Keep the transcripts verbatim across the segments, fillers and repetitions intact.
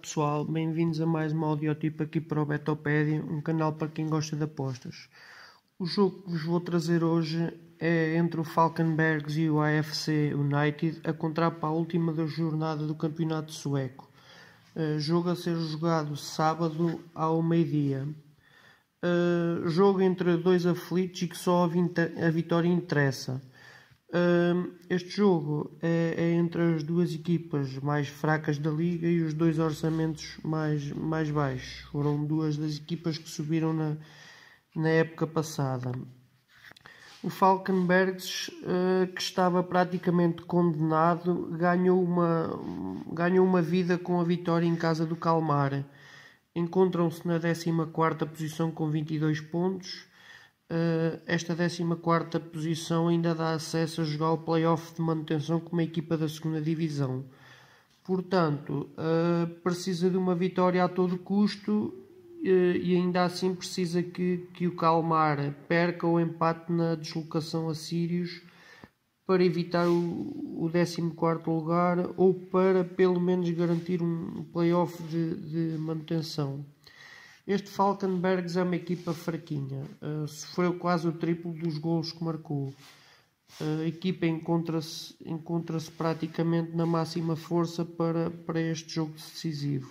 pessoal, bem-vindos a mais um audiotipo aqui para o Betopédia, um canal para quem gosta de apostas. O jogo que vos vou trazer hoje é entre o Falkenbergs e o A F C United, a contar para a última da jornada do campeonato sueco. Uh, jogo a ser jogado sábado ao meio-dia. Uh, jogo entre dois aflitos e que só a, a vitória interessa. Uh, este jogo é, é entre as duas equipas mais fracas da liga e os dois orçamentos mais, mais baixos. Foram duas das equipas que subiram na, na época passada. O Falkenbergs, uh, que estava praticamente condenado, ganhou uma, ganhou uma vida com a vitória em casa do Kalmar. Encontram-se na décima quarta posição com vinte e dois pontos. Uh, esta décima quarta posição ainda dá acesso a jogar o play-off de manutenção com uma equipa da segunda divisão. Portanto, uh, precisa de uma vitória a todo custo uh, e ainda assim precisa que, que o Kalmar perca ou empate na deslocação a Sirius para evitar o, o décimo quarto lugar ou para pelo menos garantir um play-off de, de manutenção. Este Falkenbergs é uma equipa fraquinha, uh, sofreu quase o triplo dos golos que marcou. Uh, a equipa encontra-se encontra-se praticamente na máxima força para, para este jogo decisivo.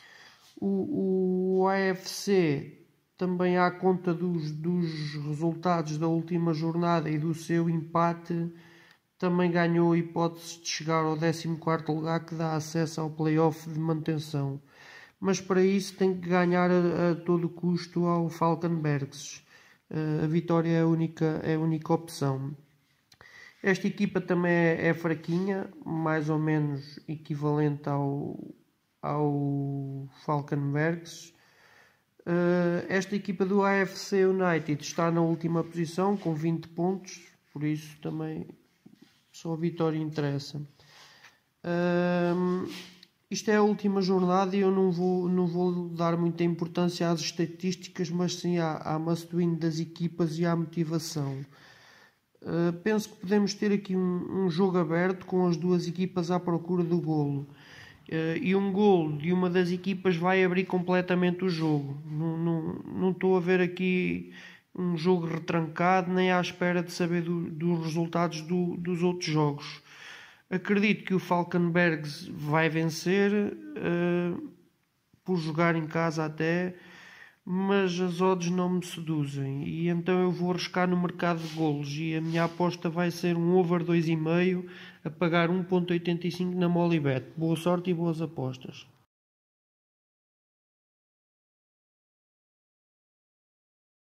O, o A F C também à conta dos, dos resultados da última jornada e do seu empate também ganhou a hipótese de chegar ao décimo quarto lugar que dá acesso ao play-off de manutenção. Mas para isso tem que ganhar a, a todo custo ao Falkenbergs. Uh, a vitória é a única, é a única opção. Esta equipa também é, é fraquinha, mais ou menos equivalente ao, ao Falkenbergs. Uh, esta equipa do A F C United está na última posição com vinte pontos, por isso também só a vitória interessa. Uh, Isto é a última jornada e eu não vou, não vou dar muita importância às estatísticas, mas sim à, à must-win das equipas e à motivação. Uh, penso que podemos ter aqui um, um jogo aberto com as duas equipas à procura do golo. Uh, e um golo de uma das equipas vai abrir completamente o jogo. Não, não, não estou a ver aqui um jogo retrancado nem à espera de saber do, dos resultados do, dos outros jogos. Acredito que o Falkenbergs vai vencer, uh, por jogar em casa até, mas as odds não me seduzem. E então eu vou arriscar no mercado de golos e a minha aposta vai ser um over dois vírgula cinco a pagar um vírgula oitenta e cinco na Molibet. Boa sorte e boas apostas.